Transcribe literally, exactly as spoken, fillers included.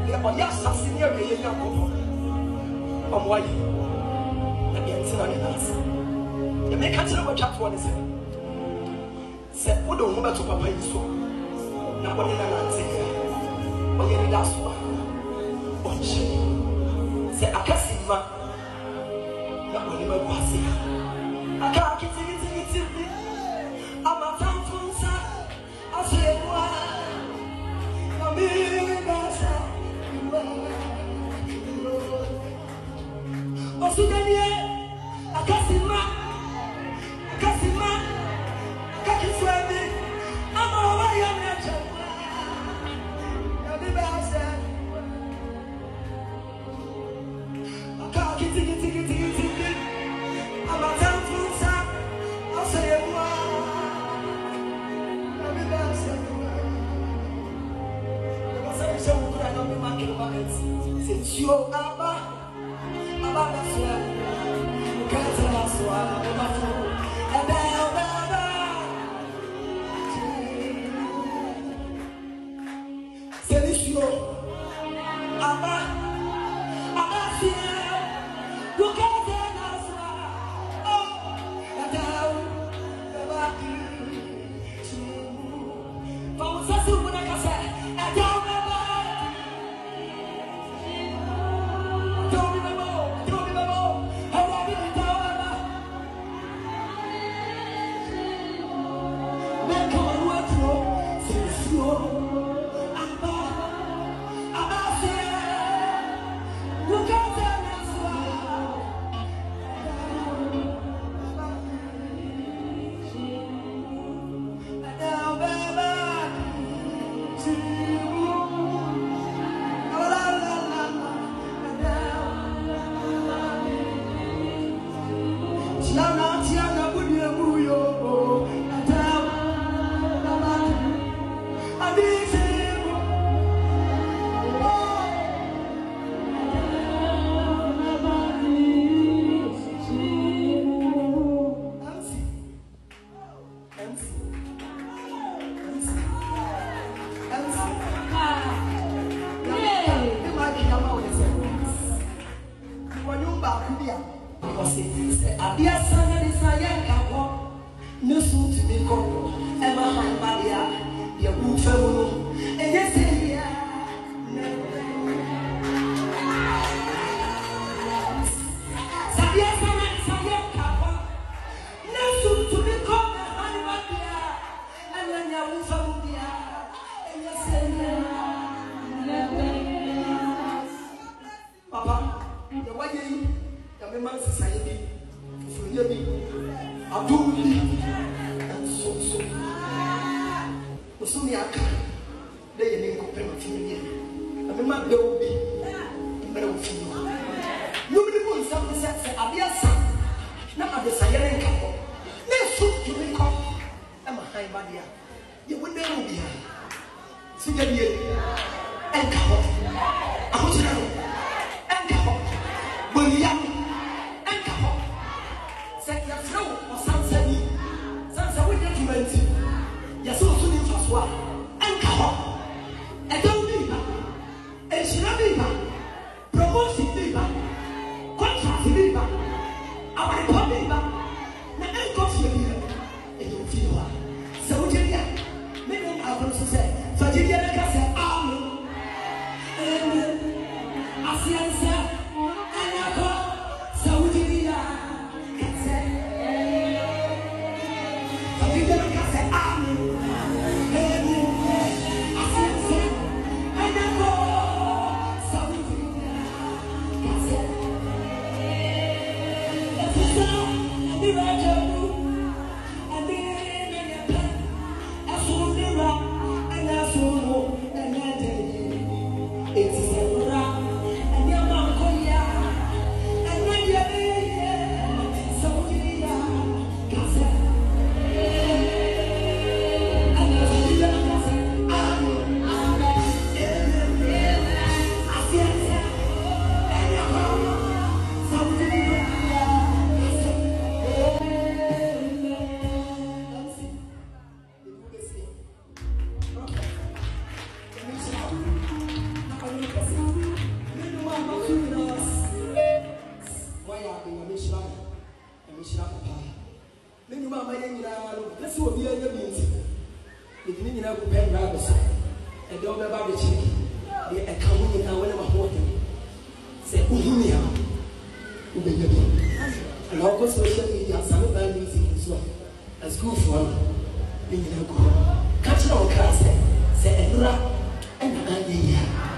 or yes, I see near me. I'm white. And the answer is the make catch over chapter one is said, what don't want to papa is so. Now, what did I say? Oh, yeah, that's one. Oh, she said, Akasima. Not when you were passing. I can't get it. I'm a town from Sa. I say, why? I'm in Gaza. Oh, Sudania, Akasima, Akasima, Akasima, I'm a warrior. I'm in Gaza. I can't get it. I'm a town from Sa. I say, why? Since you are Abba, Abba, that's why you can't tell us why I'm a fool. And then, since you are Abba, Abba, you can't tell us why. Oh, and then, Abba, Vamos a hacer una casa. obi anya bi nti the beginning of pen rabbits and don't about the chick the account in our holding say Uhumia Ubeyabi and all social media Sammy Baah music as well as good for being a good catch on class say Edra and I